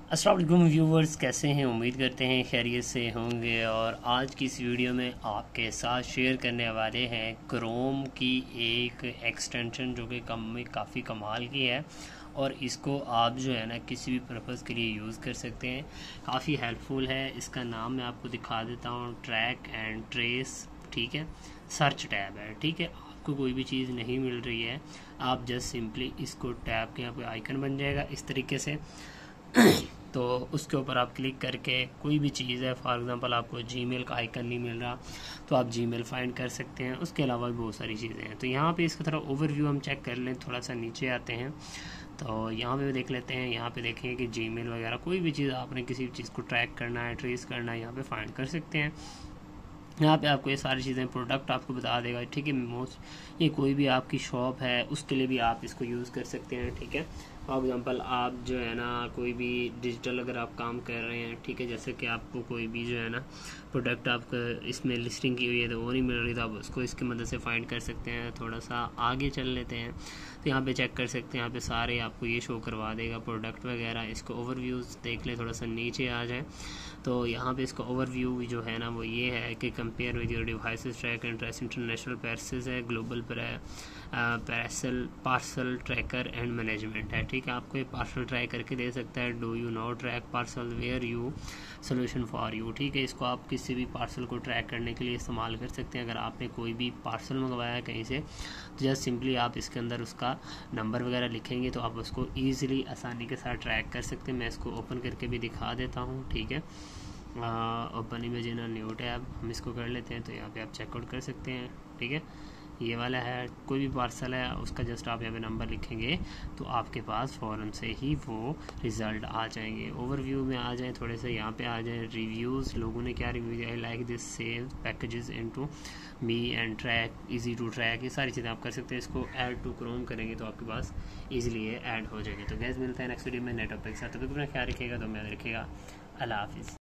अस्सलाम वालेकुम व्यूवर्स, कैसे हैं? उम्मीद करते हैं खैरियत से होंगे। और आज की इस वीडियो में आपके साथ शेयर करने वाले हैं क्रोम की एक एक्सटेंशन जो कि काफ़ी कमाल की है। और इसको आप जो है ना किसी भी पर्पज़ के लिए यूज़ कर सकते हैं। काफ़ी हेल्पफुल है। इसका नाम मैं आपको दिखा देता हूँ, ट्रैक एंड ट्रेस। ठीक है, सर्च टैब है। ठीक है, आपको कोई भी चीज़ नहीं मिल रही है, आप जस्ट सिंपली इसको टैब के यहाँ पे आइकन बन जाएगा इस तरीके से। तो उसके ऊपर आप क्लिक करके कोई भी चीज़ है, फॉर एग्ज़ाम्पल आपको जीमेल का आइकन नहीं मिल रहा तो आप जीमेल फाइंड कर सकते हैं। उसके अलावा भी बहुत सारी चीज़ें हैं। तो यहाँ पे इसका थोड़ा ओवरव्यू हम चेक कर लें। थोड़ा सा नीचे आते हैं तो यहाँ पे देख लेते हैं। यहाँ पे देखें कि जीमेल वगैरह कोई भी चीज़ आपने किसी भी चीज़ को ट्रैक करना है, ट्रेस करना है, यहाँ पे फाइंड कर सकते हैं। यहाँ पे आपको ये सारी चीज़ें, प्रोडक्ट आपको बता देगा। ठीक है, मोस्ट ये कोई भी आपकी शॉप है उसके लिए भी आप इसको यूज़ कर सकते हैं। ठीक है, फॉर एग्ज़ाम्पल आप जो है ना कोई भी डिजिटल अगर आप काम कर रहे हैं, ठीक है, जैसे कि आपको कोई भी जो है ना प्रोडक्ट आपका इसमें लिस्टिंग की हुई है तो वो नहीं मिल रही, तो आप उसको इसकी मदद से फाइंड कर सकते हैं। थोड़ा सा आगे चल लेते हैं तो यहाँ पे चेक कर सकते हैं। यहाँ पे सारे आपको ये शो करवा देगा प्रोडक्ट वगैरह। इसको ओवरव्यूज़ देख लें, थोड़ा सा नीचे आ जाए तो यहाँ पे इसका ओवरव्यू जो है ना वो ये है कि compare with your devices, track and trace international passage है, global parcel tracker and management है। ठीक है, आपको ये पार्सल ट्रैक करके दे सकता है। Do you know track parcel where you solution for you. ठीक है, इसको आप किसी भी पार्सल को ट्रैक करने के लिए इस्तेमाल कर सकते हैं। अगर आपने कोई भी पार्सल मंगवाया है कहीं से तो जस्ट सिंपली आप इसके अंदर उसका नंबर वगैरह लिखेंगे तो आप उसको ईज़िली आसानी के साथ ट्रैक कर सकते हैं। मैं इसको ओपन करके भी दिखा देता हूँ। ठीक है, open image in new tab हम इसको कर लेते हैं तो यहाँ पे आप चेकआउट कर सकते हैं। ठीक है, ये वाला है, कोई भी पार्सल है उसका जस्ट आप यहाँ पे नंबर लिखेंगे तो आपके पास फ़ौरन से ही वो रिज़ल्ट आ जाएंगे। ओवरव्यू में आ जाएं, थोड़े से यहाँ पे आ जाएं रिव्यूज़, लोगों ने क्या रिव्यू दिया। I like this save packages into me and track, easy to track, ये सारी चीज़ें आप कर सकते हैं। इसको ऐड टू क्रोम करेंगे तो आपके पास ईजिली ये ऐड हो जाएगी। तो गैस मिलता है नेक्स्ट वीडियो में नेट टॉपिक के साथ। तो अपना ख्याल रखिएगा, तो मैं रखिएगा। अल्लाह हाफिज़।